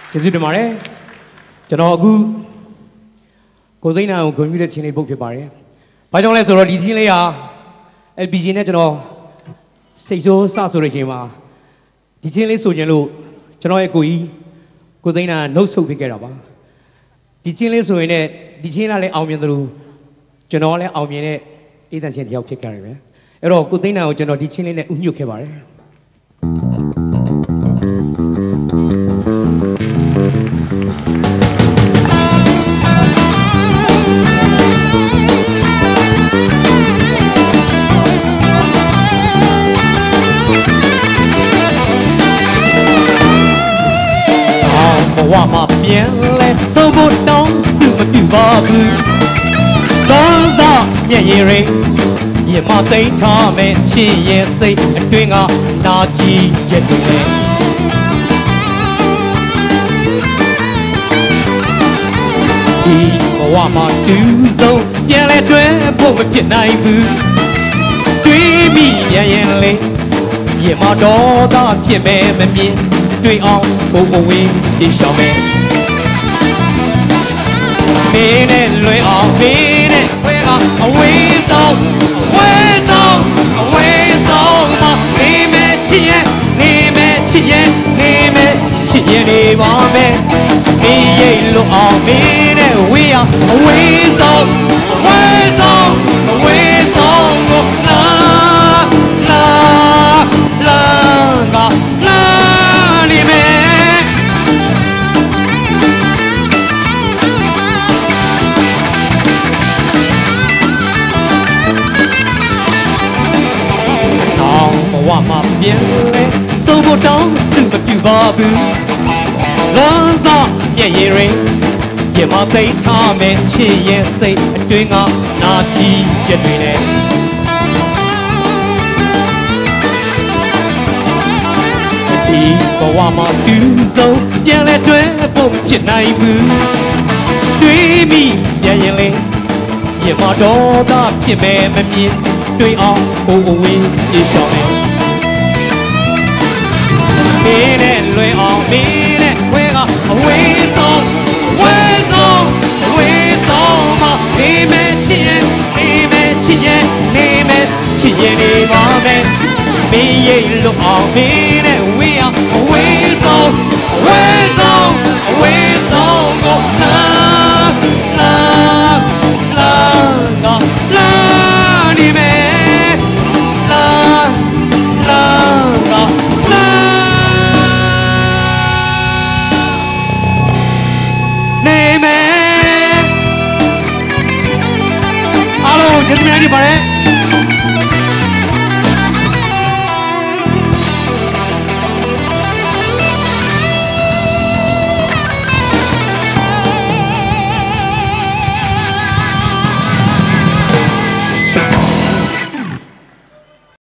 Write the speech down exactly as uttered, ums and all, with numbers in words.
ကျေးဇူးတင်ပါတယ်ကျွန်တော်အခုကိုသိန်းနာကိုဂုဏ်ပြုတဲ့ချင်းလေးပုတ်ဖြစ်ပါတယ်ဘာကြောင့်လဲဆိုတော့ဒီချင်းလေးဟာ L P G နဲ့ကျွန်တော်စိတ်ဆိုးစဆိုတဲ့ချိန်မှာဒီချင်းလေးဆိုကြလို့ကျွန်တော်ရဲ့ကိုကြီးကိုသိန်းနာနှုတ်ဆုတ်ပေးခဲ့တာပါဒီချင်းလေးဆိုရင်လည်းဒီချင်းကလည်းအောင်မြင်သလိုကျွန်တော်လည်းအောင်မြင်တဲ့အေးသန့်ချင်းတယောက်ဖြစ်ကြတယ်ပဲအဲ့တော့ကိုသိန်းနာကိုကျွန်တော်ဒီချင်းလေးနဲ့ဥညွတ်ခဲ့ပါတယ်ဘဝမှာပြန်လဲစိုးဖို့တောင်းစုမပြပါဘူးသောသောမျက်ရည်ရင်ရမသိမ်းထားမဲ့ချစ်ရဲ့စိတ်အတွင်းကနာကြည့်ချက်တွေနဲ့ဒီဘဝမှာတူဆုံးပြန်လဲတွဲဖို့မဖြစ်နိုင်ဘူးတွေးမိရရင်လေရမတော်သာဖြစ်မဲ့မမြင်တွေ့အောင်ဘုံဘဝေးဒီရှောင်းမယ်မင်းနဲ့လွင်အောင်မင်းနဲ့ဝဲကအဝေးဆုံးဝဲဆုံးအဝေးဆုံးမနေမဲ့ချစ်ရဲ့နေမဲ့ချစ်ရဲ့နေမဲ့ချစ်ရဲ့နေပါမယ်မင်းရိတ်လို့အောင်မင်းနဲ့ဝေးအောင်အဝေးဆုံးဝဲဆုံးအဝေးဆုံးကိုလာလာလာကလာနေမယ်ဘဝမှာပြန်လဲစိုးဖို့တောင်းစုမပြပါဘူးလောသောမျက်ရည်ရင်ပြမသိထားမဲ့ချစ်ရဲ့စိတ်အတွင်းကနာကြည့်ချက်တွေနဲ့ဒီဘဝမှာသူဆုံးပြန်လဲတွဲဖို့ဖြစ်နိုင်ဘူးတွေးမိပြန်ရင်လေပြမတော်သာဖြစ်မဲ့မမြင်တွေ့အောင်ဘုံဝေးပြေရှောင်းတယ်မင်းနဲ့လွင်အောင်မင်းနဲ့ဝဲကအဝေးဆုံးဝဲဆုံးအဝေးဆုံးမနေမဲ့ချစ်ရဲ့နေမဲ့ချစ်ရဲ့နေမဲ့ချစ်ရဲ့နေပါမယ်မင်းရိတ်လို့အောင်မင်းနဲ့ဝေးအောင်အဝေးဆုံးဝဲဆုံးအဝေးဆုံးကိုလာလာလာလာနေမဲ့လာလာလာကျေးဇူးများကြီးပါတယ်